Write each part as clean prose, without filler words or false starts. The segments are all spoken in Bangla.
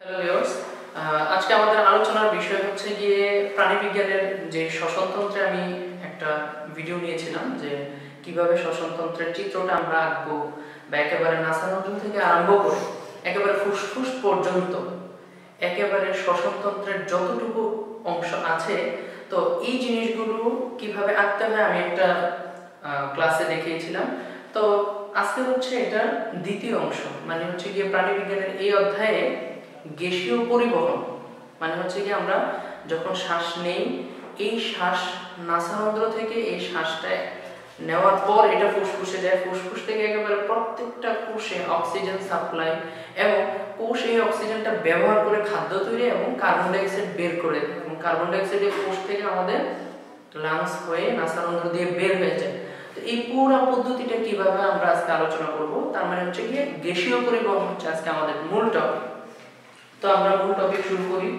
হ্যালো ভিউয়ার্স, আজকে আমাদের আলোচনার বিষয় হচ্ছে গিয়ে প্রাণীবিজ্ঞানের যে শ্বসনতন্ত্রে আমি একটা ভিডিও নিয়েছিলাম যে কিভাবে শ্বসনতন্ত্রের চিত্রটা আমরা আঁকবো বা একেবারে নাসারন্ধ্র থেকে আরম্ভ করে একেবারে ফুসফুস পর্যন্ত একেবারে শ্বসনতন্ত্রের যতটুকু অংশ আছে তো এই জিনিসগুলো কিভাবে আঁকতে হয় আমি একটা ক্লাসে দেখিয়েছিলাম। তো আজকে হচ্ছে এটা দ্বিতীয় অংশ, মানে হচ্ছে গিয়ে প্রাণীবিজ্ঞানের এই অধ্যায়ে গ্যাসীয় পরিবহন, মানে হচ্ছে কি আমরা যখন শ্বাস নেই এই শ্বাস নাসারন্ধ্র থেকে এই শ্বাসটা নেওয়ার পর এটা ফুসফুসে যায়, ফুসফুস থেকে একেবারে প্রত্যেকটা কোষে অক্সিজেন সাপ্লাই এবং কোষ এই অক্সিজেনটা ব্যবহার করে খাদ্য তৈরি এবং কার্বন ডাই অক্সাইড বের করে দেয় এবং কার্বন ডাই অক্সাইড কোষ থেকে আমাদের লাংস হয়ে নাসারন্ধ্র দিয়ে বের হয়ে যায়। তো এই পুরো পদ্ধতিটা কিভাবে আমরা আজকে আলোচনা করব, তার মানে হচ্ছে গিয়ে গ্যাসীয় পরিবহন হচ্ছে আজকে আমাদের মূল টপিক। তো আমরা মূল টপিক শুরু করি।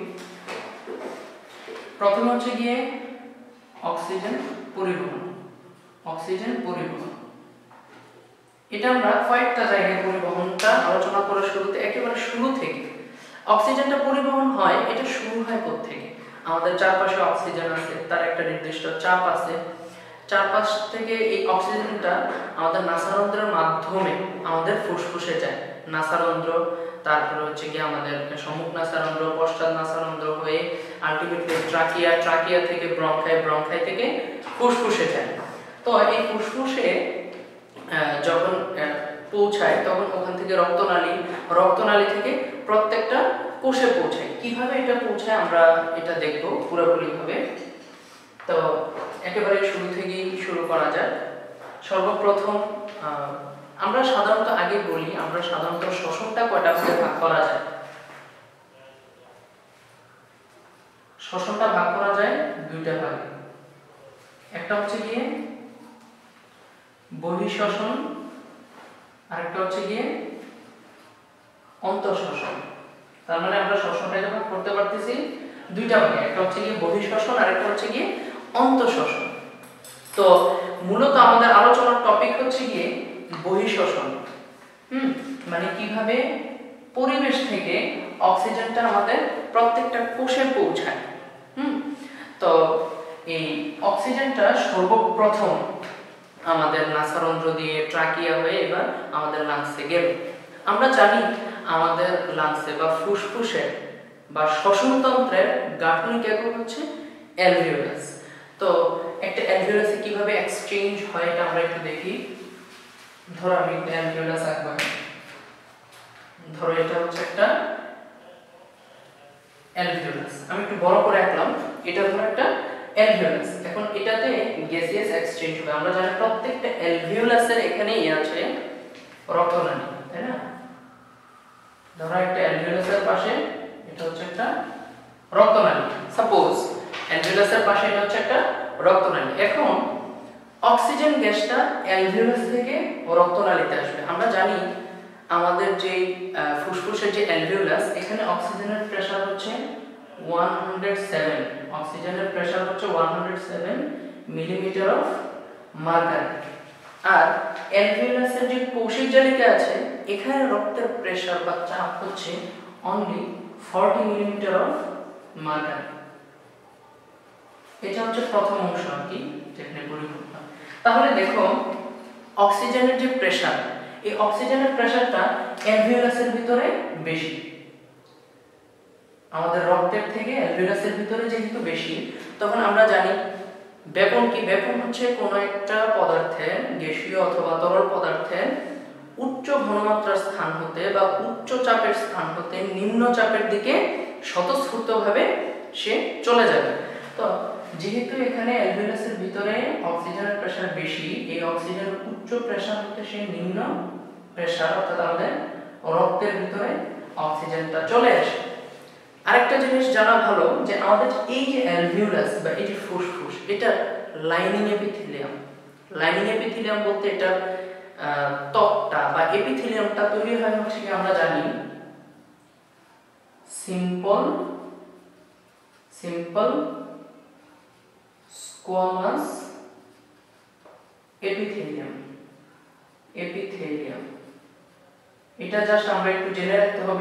প্রথম হচ্ছে গিয়ে অক্সিজেন পরিবহন। অক্সিজেন পরিবহন এটা আমরা কয়েকটা জায়গায় পরিবহনটা আলোচনা করার শুরুতে একেবারে শুরু থেকে অক্সিজেনটা পরিবহন হয়, এটা শুরু হয় কোত্থেকে? আমাদের চারপাশে অক্সিজেন আছে, তার একটা নির্দিষ্ট চাপ আছে, চারপাশ থেকে এই অক্সিজেনটা আমাদের নাসারন্ধ্রের মাধ্যমে আমাদের ফুসফুসে যায়। নাসারন্ধ্র, তারপরে হচ্ছে কি আমাদের সম্মুখ নাসারন্ধ্র, পশ্চাৎ নাসারন্ধ্র হয়ে আলটিমেটলি ট্রাকিয়া, ট্রাকিয়া থেকে ব্রঙ্কাই, ব্রঙ্কাই থেকে ফুসফুসে যায়। তো এই ফুসফুসে যখন পৌঁছায় তখন ওখান থেকে রক্তনালী, রক্তনালী থেকে প্রত্যেকটা কোষে পৌঁছায়। কিভাবে এটা পৌঁছায় আমরা এটা দেখব পুরোপুরি ভাবে। তো একেবারে শুরু থেকেই শুরু করা যায়। সর্বপ্রথম আমরা সাধারণত আগে বলি, আমরা সাধারণত শ্বসনটা কয়টা ভাগে ভাগ করা যায়? শ্বসনটা ভাগ করা যায় দুইটা ভাগে। একটা হচ্ছে গিয়ে বহিঃশ্বসন আর একটা হচ্ছে গিয়ে অন্তঃশ্বসন। তার মানে আমরা শ্বসনটা যখন করতে পারতেছি দুইটা ভাগে, একটা হচ্ছে গিয়ে বহিঃশ্বসন আর একটা হচ্ছে গিয়ে অন্তঃশ্বসন। তো মূলত আমাদের আলোচনার টপিক হচ্ছে গিয়ে বহিঃশ্বসন। মানে কিভাবে পরিবেশ থেকে অক্সিজেনটা আমাদের প্রত্যেকটা কোষে পৌঁছায়। তো এই অক্সিজেনটা সর্বপ্রথম আমাদের নাসারন্ধ্র দিয়ে ট্রাকিয়া হয়ে এবার আমাদের লাংসে গেল। আমরা জানি আমাদের লাংসে বা ফুসফুসে বা শ্বসনতন্ত্রের গাঠনিক একক হচ্ছে অ্যালভিওলাস। তো একটা অ্যালভিওলাসে কিভাবে এক্সচেঞ্জ হয় এটা আমরা একটু দেখি। ধরো আমি একটা অ্যালভিওলাস আঁকবো। ধরো এটা হচ্ছে একটা অ্যালভিওলাস, আমি একটু বড় করে আঁকলাম। এটা ধরো একটা অ্যালভিওলাস। এখন এটাতে গ্যাসিয়াস এক্সচেঞ্জ হবে। আমরা জানি প্রত্যেকটা অ্যালভিওলাসের এখানেই আছে রক্তনালী, তাই না? ধরো একটা অ্যালভিওলাসের পাশে এটা হচ্ছে একটা রক্তনালী। সাপোজ অ্যালভিওলাসের পাশে এটা হচ্ছে একটা রক্তনালী। এখন অক্সিজেন গ্যাসটা অ্যালভিওলাস থেকে রক্তনালীতে আসবে। আমরা জানি আমাদের যে ফুসফুসের যে অ্যালভিওলাস, এখানে অক্সিজেনের প্রেসার হচ্ছে 107, অক্সিজেনের প্রেসার হচ্ছে 107 মিলিমিটার অফ মার্কারি। আর অ্যালভিওলাসের যে কৌশিক জালিকা আছে এখানে রক্তের প্রেসার বা চাপ হচ্ছে অনলি 40 মিলিমিটার অফ মার্কারি। এটা হচ্ছে প্রথম অংশ আর কি, যেখানে পরিবহন। তাহলে দেখো অক্সিজেনের যে প্রেসার, এই অক্সিজেনের প্রেসারটা অ্যালভিওলাসের ভিতরে বেশি। আমাদের রক্তের থেকে অ্যালভিওলাসের ভিতরে যেহেতু বেশি, তখন আমরা জানি ব্যাপন কি? ব্যাপন হচ্ছে কোনো একটা পদার্থের, গ্যাসীয় অথবা তরল পদার্থের উচ্চ ঘনমাত্রার স্থান হতে বা উচ্চ চাপের স্থান হতে নিম্ন চাপের দিকে স্বতঃস্ফূর্তভাবে সে চলে যাবে। তো যেহেতু এখানে অ্যালভিওলাসের ভিতরে অক্সিজেনের প্রেসার বেশি, এই অক্সিজেনের উচ্চ প্রেসার হতে সে নিম্ন প্রেসার অর্থাৎ আমাদের রক্তের ভিতরে অক্সিজেনটা চলে আসে। আরেকটা জিনিস জানা ভালো যে আমাদের এই যে অ্যালভিওলাস বা এই যে ফুসফুস, এটা লাইনিং এপিথেলিয়াম। লাইনিং এপিথেলিয়াম বলতে এটা ত্বকটা বা এপিথেলিয়ামটা তৈরি হয় হচ্ছে কি আমরা জানি সিম্পল স্কোয়ামাস এপিথেলিয়াম। এটা জাস্ট আমরা একটু জেনে রাখতে হবে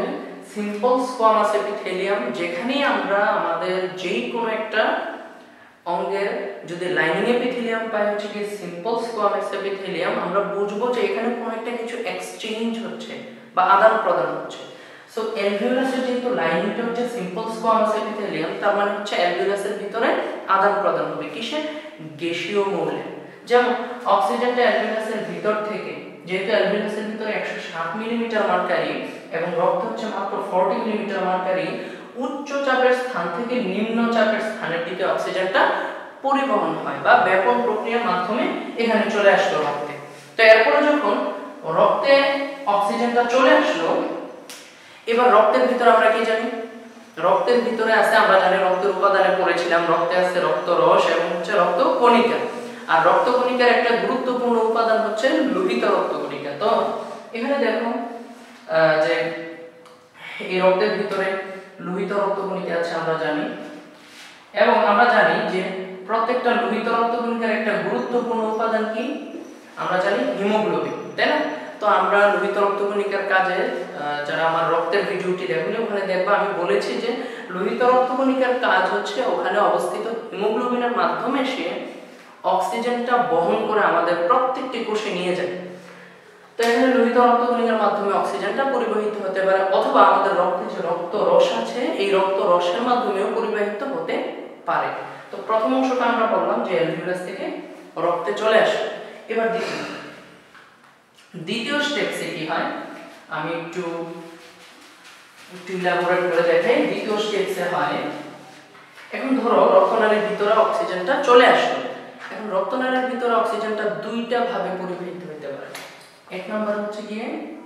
সিম্পল স্কোয়ামাস এপিথেলিয়াম, যেখানে আমরা আমাদের যেই কোনো একটা অঙ্গের যদি লাইনিং এপিথেলিয়াম পাই হচ্ছে কি সিম্পল স্কোয়ামাস এপিথেলিয়াম, আমরা বুঝবো যে এখানে কোনো একটা কিছু এক্সচেঞ্জ হচ্ছে বা আদান প্রদান হচ্ছে। সো অ্যালভিওলাসের যেহেতু লাইনিংটা হচ্ছে সিম্পল স্কোয়ামাস এপিথেলিয়াম, তার মানে হচ্ছে অ্যালভিওলাসের ভিতরে আদান প্রদান হবে কিসের? গ্যাসীয় মৌলে। যেমন অক্সিজেনটা অ্যালভিওলাসের ভিতর থেকে, যেহেতু অ্যালভিওলাসের ভিতরে 107 মিলিমিটার মার্কারি এবং রক্ত হচ্ছে মাত্র 40 মিলিমিটার মার্কারি, উচ্চ চাপের স্থান থেকে নিম্ন চাপের স্থানের দিকে অক্সিজেনটা পরিবহন হয় বা ব্যাপন প্রক্রিয়ার মাধ্যমে এখানে চলে আসলো রক্তে। তো এরপরে যখন রক্তে অক্সিজেনটা চলে আসলো, এবার রক্তের ভিতরে আমরা কি জানি? রক্তের ভিতরে আছে, আমরা জানি রক্তের উপাদানে পড়েছিলাম, রক্তে আছে রক্ত রস এবং হচ্ছে রক্ত কণিকা। আর রক্ত কণিকার একটা গুরুত্বপূর্ণ উপাদান হচ্ছে লোহিত রক্ত কণিকা। তো এখানে দেখো যে এই রক্তের ভিতরে লোহিত রক্ত কণিকা আছে আমরা জানি, এবং আমরা জানি যে প্রত্যেকটা লোহিত রক্ত কণিকার একটা গুরুত্বপূর্ণ উপাদান কি? আমরা জানি হিমোগ্লোবিন, তাই না? তো আমরা লোহিত রক্ত কণিকার কাজে যারা আমার রক্তের ভিডিওটি দেখুন, ওখানে দেখবা আমি বলেছি যে লোহিত রক্ত কণিকার কাজ হচ্ছে ওখানে অবস্থিত হিমোগ্লোবিনের মাধ্যমে সে অক্সিজেনটা বহন করে আমাদের প্রত্যেকটি কোষে নিয়ে যায়। তো এখানে লোহিত রক্ত কণিকার মাধ্যমে অক্সিজেনটা পরিবাহিত হতে পারে, অথবা আমাদের রক্তে যে রক্ত রস আছে এই রক্ত রসের মাধ্যমেও পরিবাহিত হতে পারে। তো প্রথম অংশটা আমরা বললাম যে অ্যালভিওলাস থেকে রক্তে চলে আসে। এবার দ্বিতীয় স্টেপসে কি হয় আমি একটু ইলাবোরেট করে দেখাই। দ্বিতীয় স্টেপসে হয়, এখন ধরো রক্তনালীর ভিতরে অক্সিজেনটা চলে আসলো। এখন রক্তনালীর ভিতরে অক্সিজেনটা দুইটা ভাবে পরিবাহিত হতে পারে। এক নম্বর হচ্ছে গিয়ে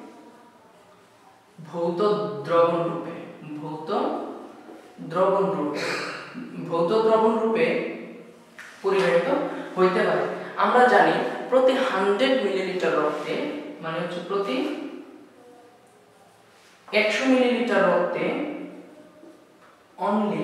ভৌত দ্রবণ রূপে, ভৌত দ্রবণ রূপে পরিবাহিত হইতে পারে। আমরা জানি প্রতি 100 মিলিলিটার রক্তে, মানে হচ্ছে প্রতি 100 মিলিলিটার রক্তে অনলি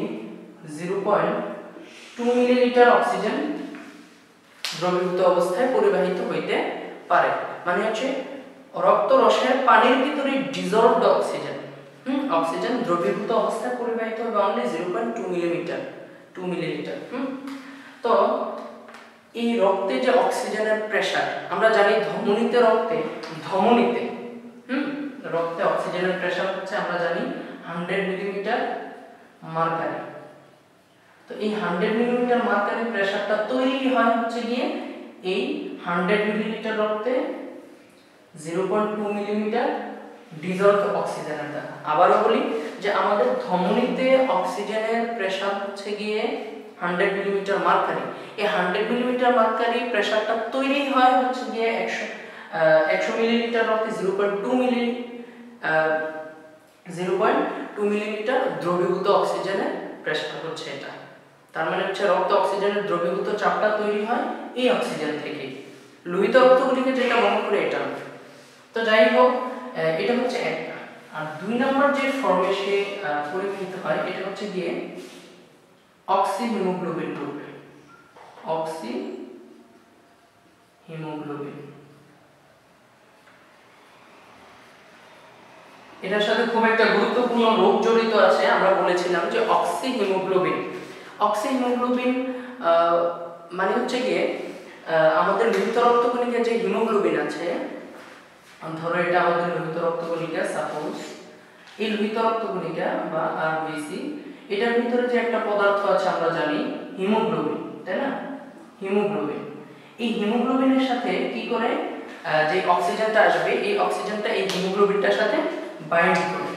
0.2 মিলিলিটার অক্সিজেন দ্রবীভূত অবস্থায় পরিবাহিত হইতে পারে। মানে হচ্ছে রক্ত রসের পানির ভিতরে ডিজলভড অক্সিজেন দ্রবীভূত অবস্থায় পরিবাহিত হবে অনলি 0.2 মিলিলিটার। তো এই রক্তে যে অক্সিজেনের প্রেসার, আমরা জানি ধমনীতে রক্তে অক্সিজেনের প্রেসার হচ্ছে আমরা জানি 100 মিলিমিটার মার্কারি। তো এই 100 মিলিমিটার মার্কারি প্রেসারটা তৈরি হয় হচ্ছে গিয়ে এই 100 মিলিলিটার রক্তে 0.2 মিলিমিটার ডিজলভড অক্সিজেনের দ্বারা। আবারও বলি যে আমাদের ধমনীতে অক্সিজেনের প্রেসার হচ্ছে গিয়ে 100 মিলিমিটার মার্কারি। এই 100 মিলিমিটার মার্কারি প্রেসারটা তৈরি হয় হচ্ছে গিয়ে 100 মিলিলিটার রক্তে 0.2 মিলিলিটার দ্রবীভূত অক্সিজেনের প্রেসার হচ্ছে এটা। তার মানে হচ্ছে রক্ত অক্সিজেনের দ্রবীভূত চাপটা তৈরি হয় এই অক্সিজেন থেকে। লোহিত রক্তগুলিকে যেটা মনে করে এটা। তো যাই হোক, এটা হচ্ছে একটা। আর দুই নম্বর যে ফর্মে সে পরিবাহিত হয় এটা হচ্ছে গিয়ে অক্সিহিমোগ্লোবিন রূপে। অক্সিহিমোগ্লোবিন, এটার সাথে খুব একটা গুরুত্বপূর্ণ রোগ জড়িত আছে। আমরা বলেছিলাম যে অক্সিহিমোগ্লোবিন মানে হচ্ছে গিয়ে আমাদের লোহিত রক্তকণিকার যে হিমোগ্লোবিন আছে, ধরো এটা আমাদের লোহিত রক্তকণিকা, সাপোজ এই লোহিত রক্তকণিকা বা আরবিসি, এটার ভিতরে যে একটা পদার্থ আছে আমরা জানি হিমোগ্লোবিন, তাই না? হিমোগ্লোবিন, এই হিমোগ্লোবিনের সাথে কি করে যে অক্সিজেনটা আসবে, এই অক্সিজেনটা এই হিমোগ্লোবিনটার সাথে বাইন্ড করে,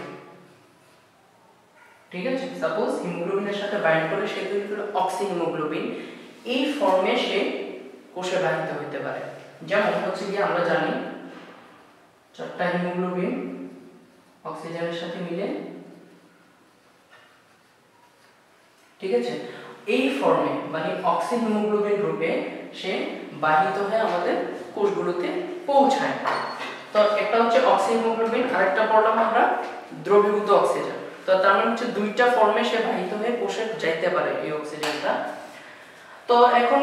ঠিক আছে? সাপোজ হিমোগ্লোবিনের সাথে বাইন্ড করে সে তৈরি করে অক্সিহিমোগ্লোবিন। এই ফর্মে সে কোষে বাহিত হতে পারে। যেমন হচ্ছে কি আমরা জানি 4টা হিমোগ্লোবিন অক্সিজেনের সাথে মিলে, ঠিক আছে? এই ফর্মে মানে অক্সিহিমোগ্লোবিন রূপে সে বাহিত হয়ে আমাদের কোষগুলোতে পৌঁছায়। তো একটা হচ্ছে অক্সিহিমোগ্লোবিন, আরেকটা পড়লাম আমরা দ্রবীভূত অক্সিজেন। তো তার মানে হচ্ছে দুইটা ফর্মে সে বাহিত হয়ে কোষে যাইতে পারে এই অক্সিজেনটা। তো এখন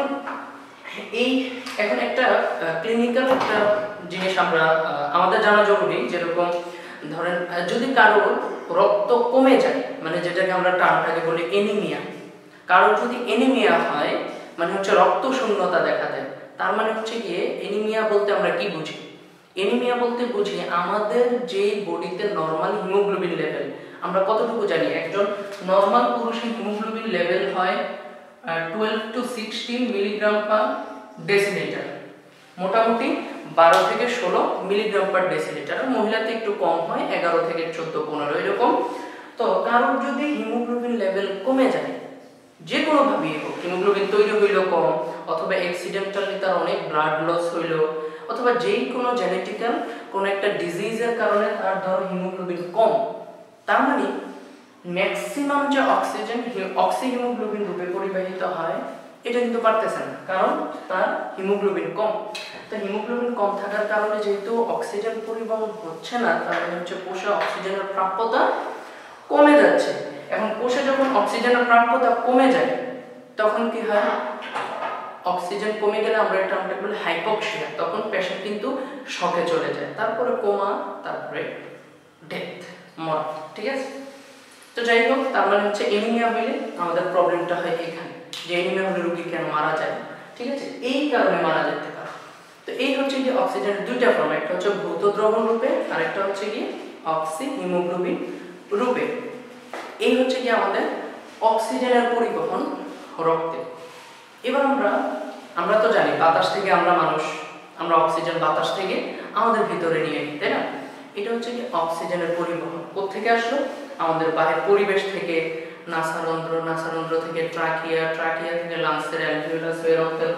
একটা ক্লিনিক্যাল একটা জিনিস আমাদের জানা জরুরি, যেরকম ধরেন যদি কারো রক্ত কমে যায়, মানে যেটাকে আমরা টার্মটাকে বলি এনিমিয়া, কারো যদি এনিমিয়া হয় মানে হচ্ছে রক্ত শূন্যতা দেখা দেয়, তার মানে হচ্ছে গিয়ে এনিমিয়া বলতে আমরা কি বুঝি? এনিমিয়া বলতে বুঝি আমাদের যে বডিতে নরমাল হিমোগ্লোবিন লেভেল, আমরা কতটুকু জানি একজন নরমাল পুরুষের হিমোগ্লোবিন লেভেল হয় 12 to 16 মিলিগ্রাম পার ডেসিলিটার, মোটামুটি 12 থেকে 16 মিলিগ্রাম পার ডেসিলিটার। মহিলাতে একটু কম হয় 11 থেকে 14 15 এরকম। তো কারোর যদি হিমোগ্লোবিন লেভেল কমে যায়, যে কোনো ভাবেই হোক, হিমোগ্লোবিন তৈরি হইল কম, অথবা অ্যাক্সিডেন্টালি তার অনেক ব্লাড লস হইল, অথবা যেই কোনো জেনেটিক্যাল কোনো একটা ডিজিজের কারণে তার ধরো হিমোগ্লোবিন কম, তার মানে ম্যাক্সিমাম যে অক্সিজেন অক্সিহিমোগ্লোবিন রূপে পরিবাহিত হয় এটা কিন্তু পারতেছে না, কারণ তার হিমোগ্লোবিন কম। তো হিমোগ্লোবিন কম থাকার কারণে যেহেতু অক্সিজেন পরিবহন হচ্ছে না, তার মানে হচ্ছে কোষে অক্সিজেনের প্রাপ্যতা কমে যাচ্ছে। এখন কোষে যখন অক্সিজেনের প্রাপ্যতা কমে যায় তখন কি হয়? অক্সিজেন কমে গেলে আমরা এটা বলি হাইপোক্সিয়া, তখন পেশেন্ট কিন্তু শকে চলে যায়, তারপরে কোমা, তারপরে ডেথ, মৃত্যু। ঠিক আছে? তো যাই হোক, তার মানে হচ্ছে এনিমিয়া হইলে আমাদের প্রবলেমটা হয় এখানে, যে এনিমিয়া হলে রোগী কেন মারা যায়। ঠিক আছে? এই কারণে মারা যেতে পারে। তো এই হচ্ছে কি অক্সিজেনের দুইটা ফর্ম, একটা হচ্ছে ভৌত দ্রবণ রূপে আর একটা হচ্ছে কি অক্সিহিমোগ্লোবিন রূপে। এই হচ্ছে কি আমাদের অক্সিজেনের পরিবহন রক্তে। এবার আমরা তো জানি বাতাস থেকে আমরা অক্সিজেন বাতাস থেকে আমাদের ভিতরে নিয়ে নিই, তাই না? এটা হচ্ছে কি অক্সিজেনের পরিবহন। কোত্থেকে আসলো? আমাদের বাহির পরিবেশ থেকে, নাসারন্ধ্র থেকে ট্রাকিয়া থেকে লাংসের অ্যালভিওলাস হয়ে রক্তের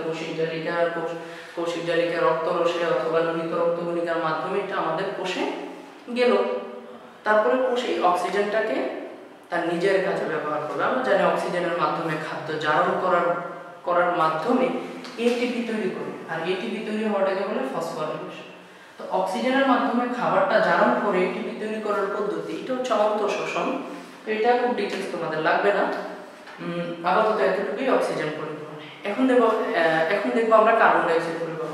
কৌশিক জালিকা রক্তরসে অথবা লোহিত রক্তকণিকার মাধ্যমে এটা আমাদের কোষে গেল। তারপরে কোষ এই অক্সিজেনটাকে তার নিজের কাজে ব্যবহার করবে। আমরা জানি অক্সিজেনের মাধ্যমে খাদ্য জারণ করার মাধ্যমে এটিপি তৈরি করে, আর এটিপি তৈরি হওয়াটাকে বলে ফসফোরাইলেশন। তো অক্সিজেনের মাধ্যমে খাবারটা জারণ করে এটিপি তৈরি করার পদ্ধতি, এটা হচ্ছে অন্তঃশোষণ। তো এটা খুব ডিটেইলস তোমাদের লাগবে না, আপাতত এতটুকুই অক্সিজেন পরিবহন। এখন দেখবো আমরা কার্বন ডাই অক্সাইড পরিবহন।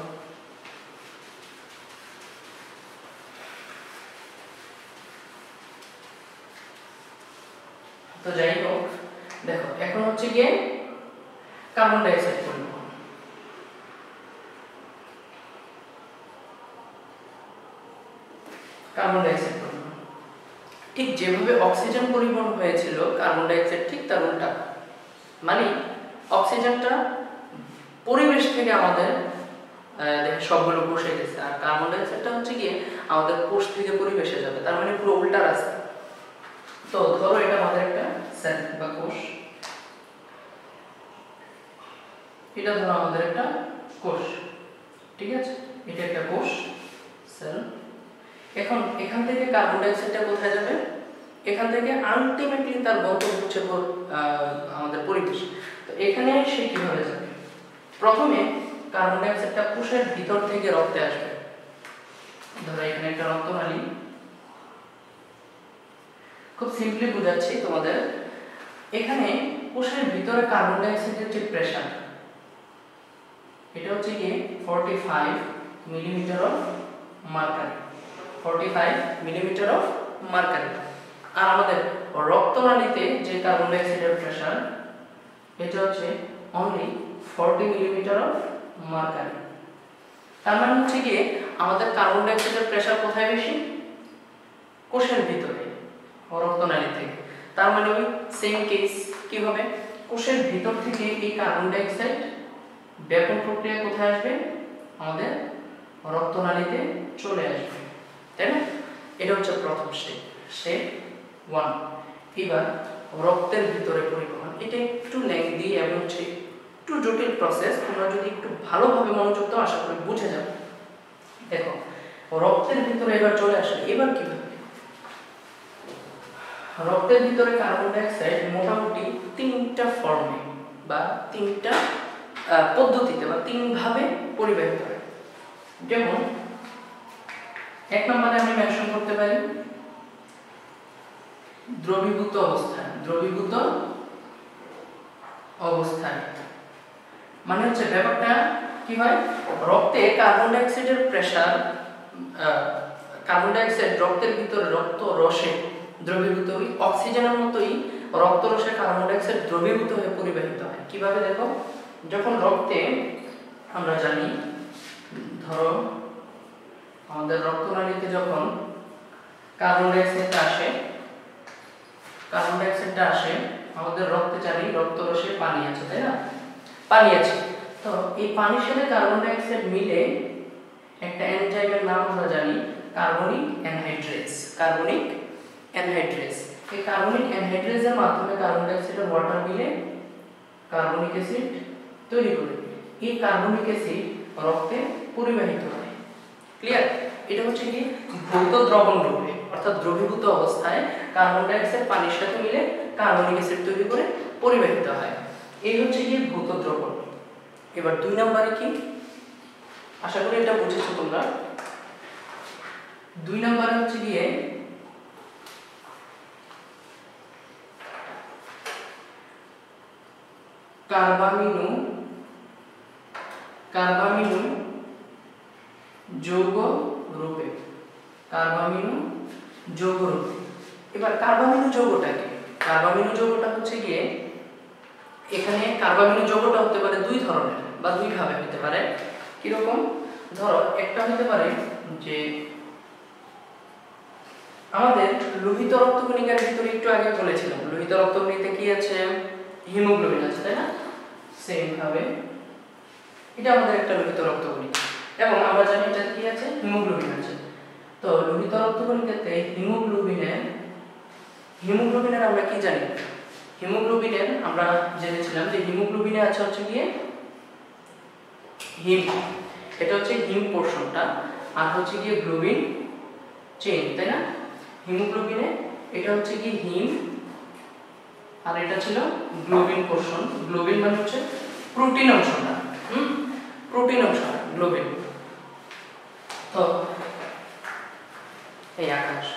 তো যাই হোক, দেখো এখন হচ্ছে গিয়ে কার্বন ডাই অক্সাইড পরিবহন। কার্বন ডাই অক্সাইড পরিবহন ঠিক যেভাবে অক্সিজেন পরিবহন হয়েছিল, কার্বন ডাই অক্সাইড ঠিক তার উল্টা। মানে অক্সিজেনটা পরিবেশ থেকে আমাদের সবগুলো কোষে গেছে, আর কার্বন ডাই অক্সাইডটা হচ্ছে গিয়ে আমাদের কোষ থেকে পরিবেশে যাবে, তার মানে পুরো উল্টা রাস্তা। তো ধরো এটা আমাদের একটা সেল বা কোষ, এটা ধরো আমাদের একটা কোষ। ঠিক আছে? এটা একটা কোষ সেল। এখন এখান থেকে কার্বন ডাই অক্সাইডটা কোথায় যাবে? এখান থেকে আলটিমেটলি তার গন্তব্য হচ্ছে আমাদের পরিবেশ। তো এখানে সে কিভাবে যাবে? প্রথমে কার্বন ডাই অক্সাইডটা কোষের ভিতর থেকে রক্তে আসবে। ধরো এখানে একটা রক্তনালী, খুব সিম্পলি বুঝাচ্ছি তোমাদের। এখানে কোষের ভিতরে কার্বন ডাই অক্সাইডের যে প্রেসার, এটা হচ্ছে কি 45 millimetre of mercury, 45 millimetre of mercury. আর আমাদের রক্তনালীতে যে কার্বন ডাই অক্সাইডের প্রেসার, এটা হচ্ছে অনলি 40 মিলিমিটার অফ মার্কারি। তার মানে হচ্ছে কি আমাদের কার্বন ডাই অক্সাইডের প্রেসার কোথায় বেশি? কোষের ভিতরে, রক্তনালী থেকে। তার মানে ওই সেম কেস কি হবে? কোষের ভিতর থেকে এই কার্বন ডাই অক্সাইড ব্যাপক প্রক্রিয়া কোথায় আসবে? আমাদের রক্তনালীতে চলে আসবে, তাই না? এটা হচ্ছে প্রথম স্টেপ 1। এবার রক্তের ভিতরে পরিবহন, এটা একটু লেংদি এবং হচ্ছে একটু জটিল প্রসেস। তোমরা যদি একটু ভালোভাবে মনোযোগ দাও আশা করি বুঝে যাবে। দেখো রক্তের ভিতরে এবার চলে আসে, এবার কি হবে? রক্তের ভিতরে কার্বন ডাই অক্সাইড মোটামুটি 3টা ফর্মে বা 3টা পদ্ধতিতে বা 3 ভাবে পরিবাহিত হয়। যেমন এক নম্বরে আমি মেনশন করতে পারি দ্রবীভূত অবস্থায়। মানে হচ্ছে ব্যাপারটা কি হয়? রক্তে কার্বন ডাই অক্সাইডের প্রেসার কার্বন ডাই অক্সাইড রক্তের ভিতরে রক্ত রসে দ্রবীভূত হয়ে অক্সিজেনের মতোই রক্ত রসে কার্বন ডাই অক্সাইড দ্রবীভূত হয়ে পরিবাহিত হয়। কিভাবে দেখো, যখন রক্তে আমরা জানি, ধরো আমাদের রক্তনালীতে যখন কার্বন ডাই অক্সাইডটা আসে আমাদের রক্তে জানি রক্ত রসে পানি আছে, তাই না? পানি আছে। তো এই পানির সাথে কার্বন ডাই অক্সাইড মিলে একটা এনজাইমের নাম আমরা জানি কার্বনিক অ্যানহাইড্রেজ। এই কার্বনিক অ্যানহাইড্রেজের মাধ্যমে কার্বন ডাই অক্সাইড আর ওয়াটার মিলে কার্বনিক অ্যাসিড তৈরি করে। এই কার্বনিক অ্যাসিড রক্তে পরিবাহিত হয়। ক্লিয়ার? এটা হচ্ছে কি ভৌত দ্রবণ রূপে, অর্থাৎ দ্রবীভূত অবস্থায় কার্বন ডাই অক্সাইড পানির সাথে মিলে কার্বনিক অ্যাসিড তৈরি করে পরিবাহিত হয়। এই হচ্ছে কি ভৌত দ্রবণ। এবার 2 নম্বরে কি, আশা করি এটা বুঝেছো তোমরা। 2 নম্বরে হচ্ছে গিয়ে কার্বামিনো যৌগ রূপে। এবার কার্বামিনো যৌগটা কি? কার্বামিনো যৌগটা হচ্ছে গিয়ে, এখানে কার্বামিনো যৌগটা হতে পারে 2 ধরনের বা 2 ভাবে হতে পারে। কিরকম? ধরো একটা হতে পারে যে আমাদের লোহিত রক্তকণিকার ভিতরে একটু আগে বলেছিলাম লোহিত রক্তকণিকাতে কি আছে? হিমোগ্লোবিন আছে, তাই না? সেম ভাবে এটা আমাদের একটা লোহিত রক্তকণিকা এবং আমরা জানি এটা কি আছে? হিমোগ্লোবিন আছে। তো লোহিত রক্তকণিকাতে হিমোগ্লোবিনের আমরা কি জানি? হিমোগ্লোবিনের আমরা জেনেছিলাম যে হিমোগ্লোবিনে আছে হচ্ছে গিয়ে হিম, এটা হচ্ছে হিম পোরশনটা, আর হচ্ছে গিয়ে গ্লোবিন চেইন, তাই না? হিমোগ্লোবিনে এটা হচ্ছে কি হিম আর এটা ছিল গ্লোবিন পোরশন। গ্লোবিন মানে হচ্ছে প্রোটিন অংশটা, গ্লোবিন। তো এই আকাশ,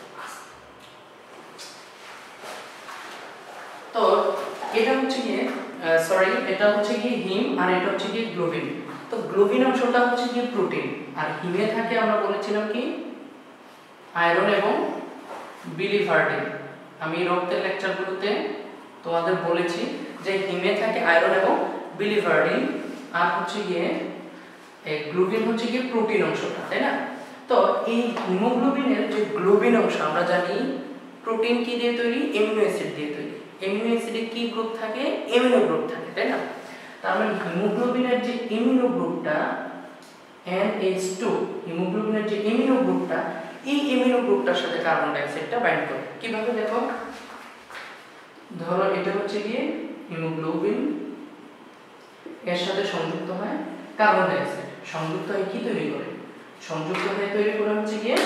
তো এটা হচ্ছে গিয়ে এটা হচ্ছে কি হিম আর এটা হচ্ছে কি গ্লোবিন। তো গ্লোবিন অংশটা হচ্ছে কি প্রোটিন, আর হিমে থাকে আমরা বলেছিলাম কি আয়রন এবং বিলিভার্ডিন। আমি রক্তের লেকচারগুলোতে তোমাদের বলেছি যে হিমে থাকে আয়রন এবং বিলিভার্ডিন, আর হচ্ছে গিয়ে গ্লোবিন হচ্ছে কি প্রোটিন অংশটা, তাই না? তো এই হিমোগ্লোবিনের যে গ্লোবিন অংশ আমরা জানি প্রোটিন কি দিয়ে তৈরি? অ্যামিনো অ্যাসিড দিয়ে তৈরি। অ্যামিনো অ্যাসিডে কি গ্রুপ থাকে? অ্যামিনো গ্রুপ থাকে, তাই না? তার মানে হিমোগ্লোবিনের যে অ্যামিনো গ্রুপটা NH2, হিমোগ্লোবিনের যে অ্যামিনো গ্রুপটা, এই অ্যামিনো গ্রুপটার সাথে কার্বন ডাই অক্সাইডটা বাইন্ড করে। কিভাবে দেখো, ধরো এটা হচ্ছে গিয়ে হিমোগ্লোবিন, এর সাথে সংযুক্ত হয় কার্বন ডাই অক্সাইড, সংযুক্ত হয়ে কি তৈরি করে? সংযুক্ত হয়ে তৈরি করে হচ্ছে গিয়ে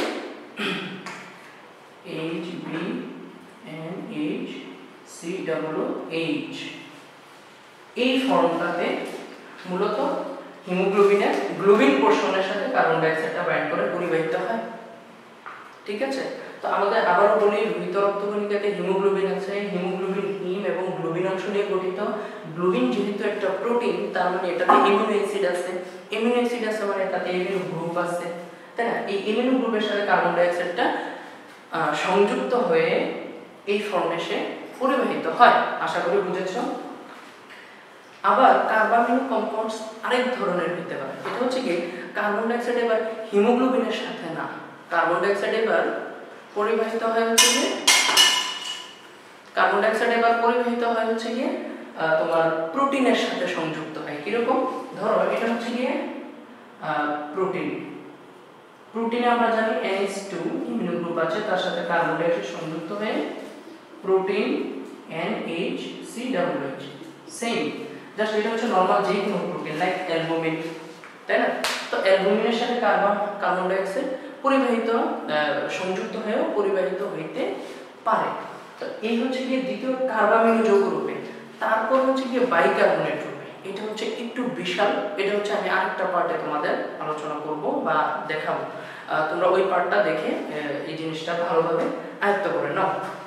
HbNH_COOH। এই ফর্মটাতে মূলত হিমোগ্লোবিনের গ্লোবিন পোরশনের সাথে কার্বন ডাই অক্সাইডটা বাইন্ড করে পরিবাহিত হয়। ঠিক আছে? তো আমাদের আবারও বলি লোহিত রক্তকণিকাতে হিমোগ্লোবিন আছে। হিমোগ্লোবিন হিম এবং গ্লোবিন অংশ নিয়ে গঠিত। গ্লোবিন যেহেতু একটা প্রোটিন, তার মানে এটাতে অ্যামিনো অ্যাসিড আছে। অ্যামিনো অ্যাসিড আছে মানে এটাতে অ্যামিনো গ্রুপ আছে, তাই না? এই অ্যামিনো গ্রুপের সাথে কার্বন ডাই অক্সাইডটা সংযুক্ত হয়ে এই ফর্মে সে পরিবাহিত হয়। আশা করি বুঝেছো। আবার কার্বামিনো কম্পাউন্ডস আরেক ধরনের হতে পারে। এটা হচ্ছে কি কার্বন ডাই অক্সাইড এবার হিমোগ্লোবিনের সাথে না, কার্বন ডাই অক্সাইড এবার পরিবাহিত হয় হচ্ছে গিয়ে তোমার প্রোটিনের সাথে সংযুক্ত হয়। কিরকম? ধরো এটা হচ্ছে গিয়ে প্রোটিনে আমরা জানি NH2 অ্যামিনো গ্রুপ আছে, তার সাথে কার্বন ডাই অক্সাইড সংযুক্ত হয়ে প্রোটিন NH_COOH। সেম, জাস্ট এটা হচ্ছে নরমাল যে কোনো প্রোটিন লাইক অ্যালবুমিন, তাই না? তো অ্যালবুমিনের সাথে কার্বন ডাই অক্সাইড সংযুক্ত হয়েও পরিবাহিত হইতে পারে। তো এই হচ্ছে গিয়ে দ্বিতীয় কার্বামিনো যৌগ রূপে। তারপর হচ্ছে গিয়ে বাইকার্বনেট রূপে। এটা হচ্ছে একটু বিশাল, এটা হচ্ছে আমি আরেকটা পার্টে তোমাদের আলোচনা করব বা দেখাবো। তোমরা ওই পার্টটা দেখে এই জিনিসটা ভালোভাবে আয়ত্ত করে নাও।